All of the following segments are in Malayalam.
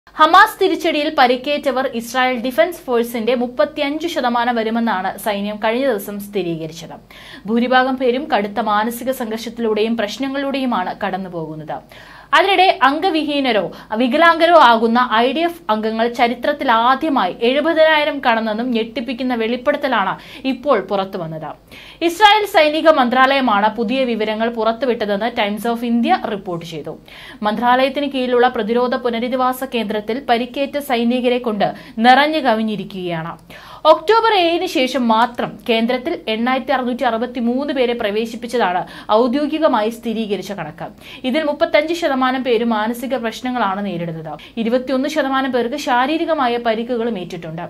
ഹമാസ് തിരിച്ചടിയിൽ പരിക്കേറ്റവർ ഇസ്രായേൽ ഡിഫൻസ് ഫോഴ്സിന്റെ 35% വരുമെന്നാണ് സൈന്യം കഴിഞ്ഞ ദിവസം സ്ഥിരീകരിച്ചത്. ഭൂരിഭാഗം പേരും കടുത്ത മാനസിക സംഘർഷത്തിലൂടെയും പ്രശ്നങ്ങളിലൂടെയുമാണ് കടന്നുപോകുന്നത്. അതിനിടെ അംഗവിഹീനരോ വികലാംഗരോ ആകുന്ന IDF അംഗങ്ങൾ ചരിത്രത്തിൽ ആദ്യമായി 70,000 കടന്നെന്നും ഞെട്ടിപ്പിക്കുന്ന വെളിപ്പെടുത്തലാണ് ഇപ്പോൾ പുറത്തുവന്നത്. ഇസ്രായേൽ സൈനിക മന്ത്രാലയമാണ് പുതിയ വിവരങ്ങൾ പുറത്തുവിട്ടതെന്ന് ടൈംസ് ഓഫ് ഇന്ത്യ റിപ്പോർട്ട് ചെയ്തു. മന്ത്രാലയത്തിന് കീഴിലുള്ള പ്രതിരോധ പുനരധിവാസ കേന്ദ്രത്തിൽ പരിക്കേറ്റ സൈനികരെ കൊണ്ട് നിറഞ്ഞു കവിഞ്ഞിരിക്കുകയാണ്. ഒക്ടോബർ 7 ശേഷം മാത്രം കേന്ദ്രത്തിൽ 8,663 പേരെ പ്രവേശിപ്പിച്ചതാണ് ഔദ്യോഗികമായി സ്ഥിരീകരിച്ച കണക്ക്. ഇതിൽ 35% പേര് മാനസിക പ്രശ്നങ്ങളാണ് നേരിടുന്നത്. 21% പേർക്ക് ശാരീരികമായ പരിക്കുകളും ഏറ്റിട്ടുണ്ട്.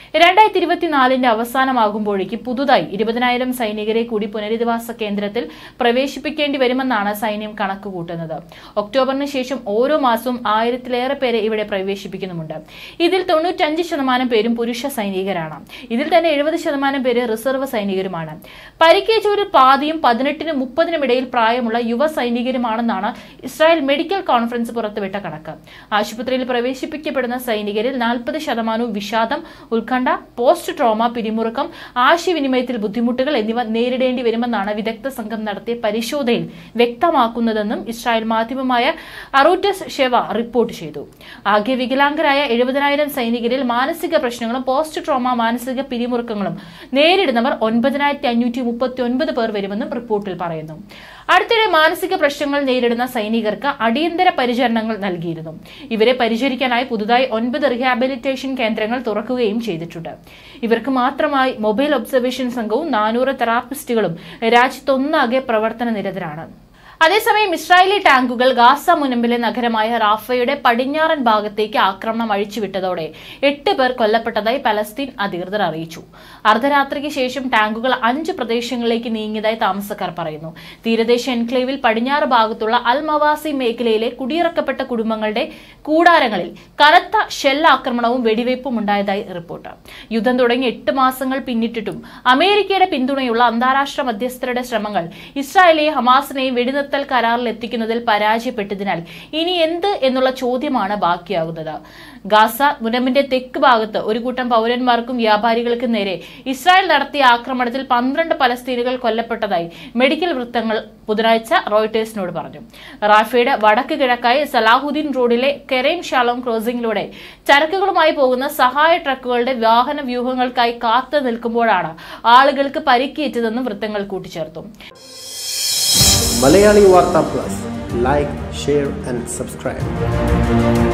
2024 അവസാനമാകുമ്പോഴേക്കും പുതുതായി 20,000 സൈനികരെ കൂടി പുനരധിവാസ കേന്ദ്രത്തിൽ പ്രവേശിപ്പിക്കേണ്ടി വരുമെന്നാണ് സൈന്യം കണക്ക് കൂട്ടുന്നത്. ഒക്ടോബറിന് ശേഷം ഓരോ മാസവും 1000-ലേറെ പേരെ ഇവിടെ പ്രവേശിപ്പിക്കുന്നുമുണ്ട്. ഇതിൽ 95% പേരും പുരുഷ സൈനികരാണ്. ഇതിൽ തന്നെ 70% പേര് റിസർവ് സൈനികരുമാണ്. പരിക്കേറ്റവരിൽ പാതിയും 18-നും 30-നും ഇടയിൽ പ്രായമുള്ള യുവ സൈനികരുമാണെന്നാണ് ഇസ്രായേൽ മെഡിക്കൽ കോൺഫറൻസ് പുറത്തുവിട്ട കണക്ക്. ആശുപത്രിയിൽ പ്രവേശിപ്പിക്കപ്പെടുന്ന സൈനികരിൽ 40% വിഷാദം, ഉത്കണ്ഠ, പോസ്റ്റ് ട്രോമ, പിരിമുറുക്കം, ആശയവിനിമയത്തിൽ ബുദ്ധിമുട്ടുകൾ എന്നിവ നേരിടേണ്ടി വരുമെന്നാണ് വിദഗ്ധ സംഘം നടത്തിയ പരിശോധനയിൽ വ്യക്തമാക്കുന്നതെന്നും ഇസ്രായേൽ മാധ്യമമായ അറൂറ്റസ് ഷെവ റിപ്പോർട്ട് ചെയ്തു. ആകെ വികലാംഗരായ 70,000 സൈനികരിൽ മാനസിക പ്രശ്നങ്ങളും പോസ്റ്റ് ട്രോമ മാനസിക പിരിമുറുക്കങ്ങളും നേരിടുന്നവർ 9,539 പേർ വരുമെന്നും റിപ്പോർട്ടിൽ പറയുന്നു. അടുത്തിടെ മാനസിക പ്രശ്നങ്ങൾ നേരിടുന്ന സൈനികർക്ക് അടിയന്തര പരിചരണങ്ങൾ നൽകിയിരുന്നു. ഇവരെ പരിചരിക്കാനായി പുതുതായി 9 റീഹാബിലിറ്റേഷൻ കേന്ദ്രങ്ങൾ തുറക്കുകയും ചെയ്തിട്ടുണ്ട്. ഇവർക്ക് മാത്രമായി മൊബൈൽ ഒബ്സർവേഷൻ സംഘവും 400 തെറാപ്പിസ്റ്റുകളും രാജ്യത്തൊന്നാകെ പ്രവർത്തന നിരതരാണ്. അതേസമയം ഇസ്രായേലി ടാങ്കുകൾ ഗാസ മുനമ്പിലെ നഗരമായ റാഫയുടെ പടിഞ്ഞാറൻ ഭാഗത്തേക്ക് ആക്രമണം അഴിച്ചുവിട്ടതോടെ 8 പേർ കൊല്ലപ്പെട്ടതായി പലസ്തീൻ അധികൃതർ അറിയിച്ചു. അർദ്ധരാത്രിക്ക് ശേഷം ടാങ്കുകൾ 5 പ്രദേശങ്ങളിലേക്ക് നീങ്ങിയതായി താമസക്കാർ പറയുന്നു. തീരദേശ എൻക്ലേവിൽ പടിഞ്ഞാറ് ഭാഗത്തുള്ള അൽ മവാസി മേഖലയിലെ കുടിയിറക്കപ്പെട്ട കുടുംബങ്ങളുടെ കൂടാരങ്ങളിൽ കനത്ത ഷെല്ലാക്രമണവും വെടിവയ്പും ഉണ്ടായതായി റിപ്പോർട്ട്. യുദ്ധം തുടങ്ങി 8 മാസങ്ങൾ പിന്നിട്ടിട്ടും അമേരിക്കയുടെ പിന്തുണയുള്ള അന്താരാഷ്ട്ര മധ്യസ്ഥരുടെ ശ്രമങ്ങൾ ഇസ്രായേലിനെയും ഹമാസിനെയും വെടിനിർത്തൽ കരാറിൽ എത്തിക്കുന്നതിൽ പരാജയപ്പെട്ടതിനാൽ ഇനി എന്ത് എന്നുള്ള ചോദ്യമാണ് ബാക്കിയാകുന്നത്. ഗാസ മുനമ്പിന്റെ തെക്ക് ഭാഗത്ത് ഒരു കൂട്ടം പൗരന്മാർക്കും വ്യാപാരികൾക്കും നേരെ ഇസ്രായേൽ നടത്തിയ ആക്രമണത്തിൽ 12 പലസ്തീനുകൾ കൊല്ലപ്പെട്ടതായി മെഡിക്കൽ വൃത്തങ്ങൾ ബുധനാഴ്ച റോയിട്ടേഴ്സിനോട് പറഞ്ഞു. റാഫയുടെ വടക്ക് കിഴക്കായി സലാഹുദ്ദീൻ റോഡിലെ കെരേം ഷാലോം ക്രോസിംഗിലൂടെ ചരക്കുകളുമായി പോകുന്ന സഹായ ട്രക്കുകളുടെ വാഹന വ്യൂഹങ്ങൾക്കായി കാത്തു നിൽക്കുമ്പോഴാണ് ആളുകൾക്ക് പരിക്കേറ്റതെന്നും വൃത്തങ്ങൾ കൂട്ടിച്ചേർത്തു. Malayali Warta Plus, like, share and subscribe.